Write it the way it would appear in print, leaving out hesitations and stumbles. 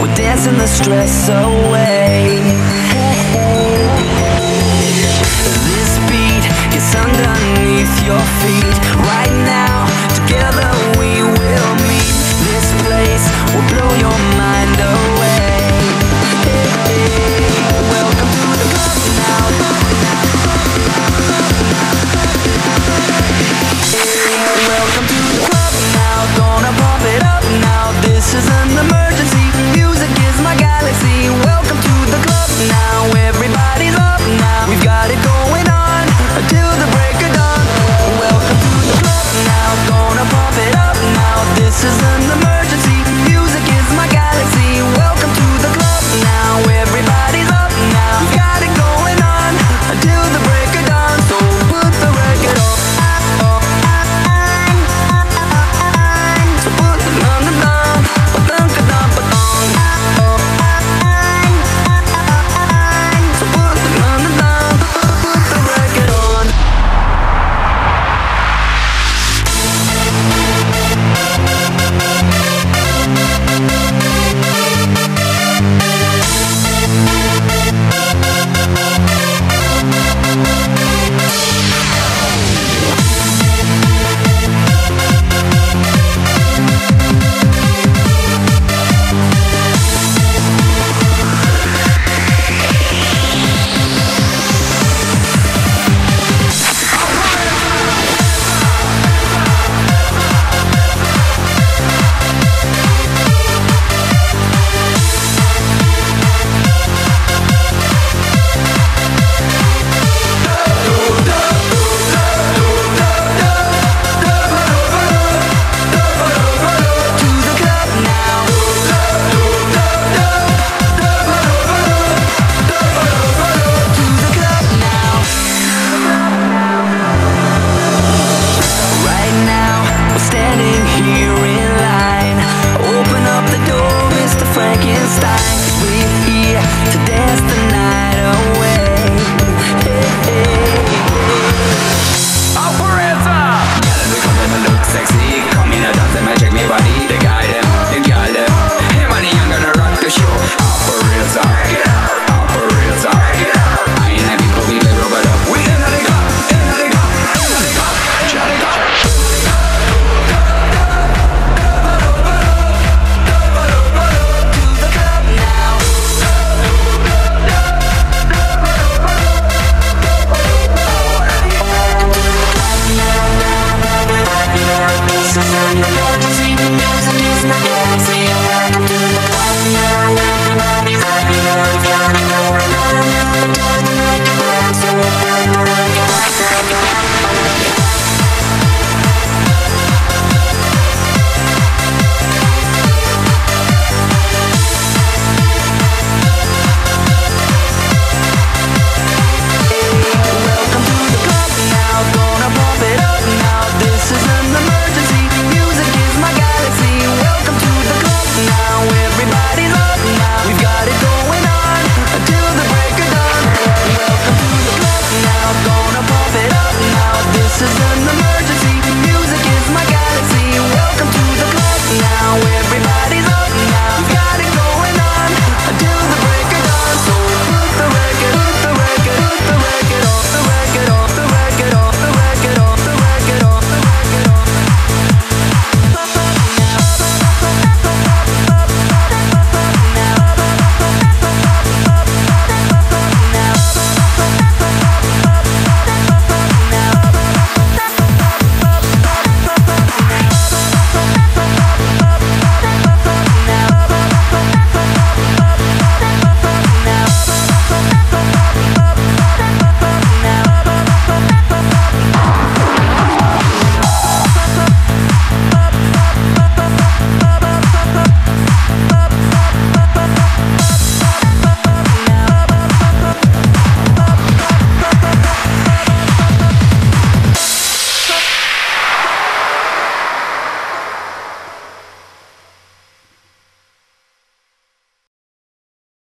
we're dancing the stress away. This beat is underneath your feet. Right now, together we will meet. This place will blow your mind away. Welcome to the club now. Welcome to the club now. Gonna pump it up now. This is an emergency. Music is my galaxy. Welcome to the club now. Everybody's up now. We've got it going on until the break of dawn. Welcome to the club now. Gonna pump it up now. This is an emergency. Music is my galaxy. Welcome to the club now. Everybody's up now. We've got it going on until the break of dawn. So put the record on. So put the on. Frankenstein, we're here to dance the night away.